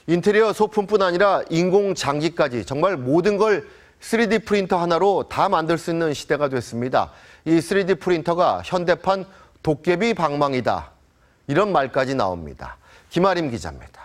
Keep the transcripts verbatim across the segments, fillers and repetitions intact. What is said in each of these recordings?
인테리어 소품뿐 아니라 인공 장기까지 정말 모든 걸 쓰리디 프린터 하나로 다 만들 수 있는 시대가 됐습니다. 이 쓰리디 프린터가 현대판 도깨비 방망이다. 이런 말까지 나옵니다. 김아림 기자입니다.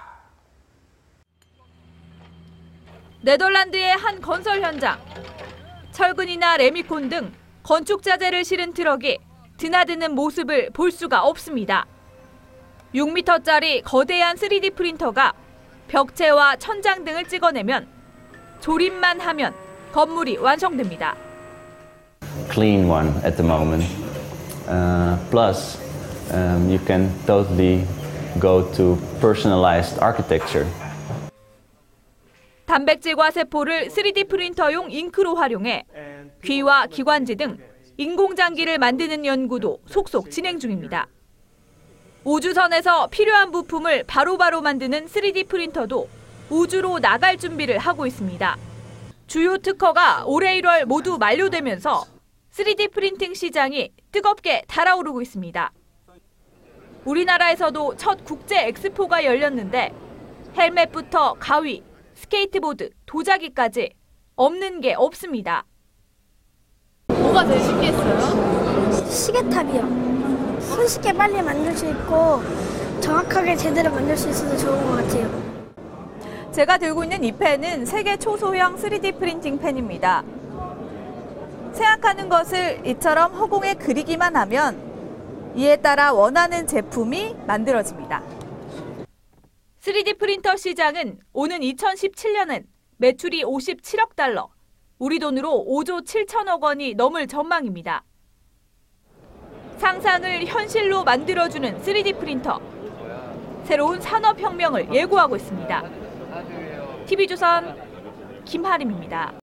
네덜란드의 한 건설 현장. 철근이나 레미콘 등 건축 자재를 실은 트럭이 드나드는 모습을 볼 수가 없습니다. 육 미터짜리 거대한 쓰리디 프린터가 벽체와 천장 등을 찍어내면 조립만 하면 건물이 완성됩니다. Clean one at the moment. Uh, plus, um, you can totally go to personalized architecture. 단백질과 세포를 쓰리디 프린터용 잉크로 활용해 귀와 기관지 등 인공장기를 만드는 연구도 속속 진행 중입니다. 우주선에서 필요한 부품을 바로바로 만드는 쓰리디 프린터도 우주로 나갈 준비를 하고 있습니다. 주요 특허가 올해 일월 모두 만료되면서 쓰리디 프린팅 시장이 뜨겁게 달아오르고 있습니다. 우리나라에서도 첫 국제 엑스포가 열렸는데 헬멧부터 가위, 스케이트보드, 도자기까지 없는 게 없습니다. 뭐가 제일 신기했어요? 시계탑이요. 손쉽게 빨리 만들 수 있고 정확하게 제대로 만들 수 있어서 좋은 것 같아요. 제가 들고 있는 이 펜은 세계 초소형 쓰리디 프린팅 펜입니다. 생각하는 것을 이처럼 허공에 그리기만 하면 이에 따라 원하는 제품이 만들어집니다. 쓰리디 프린터 시장은 오는 이천십칠 년엔 매출이 오십칠억 달러, 우리 돈으로 오조 칠천억 원이 넘을 전망입니다. 상상을 현실로 만들어주는 쓰리디 프린터. 새로운 산업혁명을 예고하고 있습니다. 티비조선 김하림입니다.